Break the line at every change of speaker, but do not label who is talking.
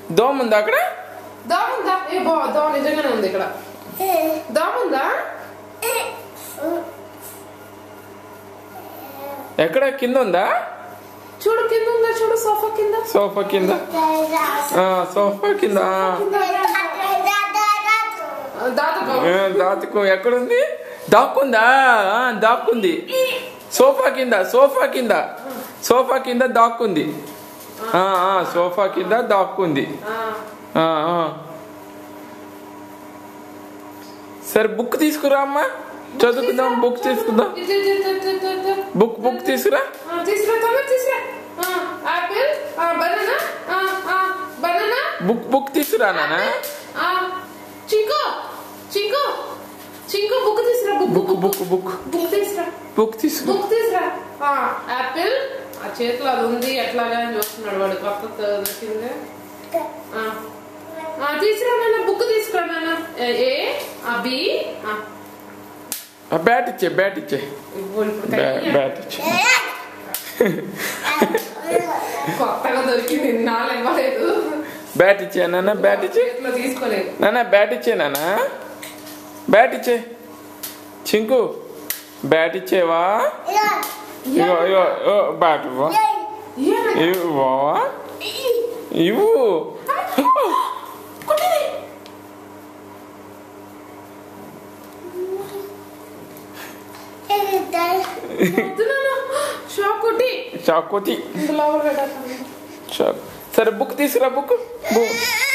దోమ ఉందా అక్కడ?
దోమ ఉందా? ఏ బా దోమ నిజంగానే ఉంది ఇక్కడ. దోమ ఉందా?
ఎక్కడ కింద ఉందా?
చూడు కింద ఉందా, చూడు సోఫా కింద.
సోఫా కింద, సోఫా కింద. దాతుకు ఎక్కడుంది? దాక్కుందా? దాక్కుంది సోఫా కింద. సోఫా కింద, సోఫా కింద దాక్కుంది. సోఫా కింద దాక్కుంది. సరే బుక్ తీసుకురా అమ్మా, చదువుకుందాం. బుక్ తీసుకుందాం. బుక్ తీసుకురా. బుక్ తీసుకురా నాన్న.
చింకు చింకు చింకు బుక్ తీసుకురా. బుక్ తీసుకురా. యాపిల్ ఆ చేతిలో అది ఉంది, ఎట్లాగా అని చూస్తున్నాడు వాడు. కొత్త దొరికింది. తీసుకురా నాన్న, బుక్ తీసుకురా నాన్న. A B.
బ్యాట్ ఇచ్చే, బ్యాట్ ఇచ్చే, బ్యాట్ ఇచ్చే.
కొత్తగా దొరికింది, నాలు ఇవ్వలేదు.
బ్యాట్ ఇచ్చే నాన్న, బ్యాట్ ఇచ్చే
తీసుకోలేదు
నాన్న. బ్యాట్ ఇచ్చే నాన్న, బ్యాట్ ఇచ్చే. చింకు బ్యాట్ ఇచ్చేవా? ఇగో ఇగో బ్యాట్ ఇవ్వ, ఇవ్వవా? ఇవ్వు.
షాక్ కొట్టి.
సరే బుక్ తీసుకురా. బుక్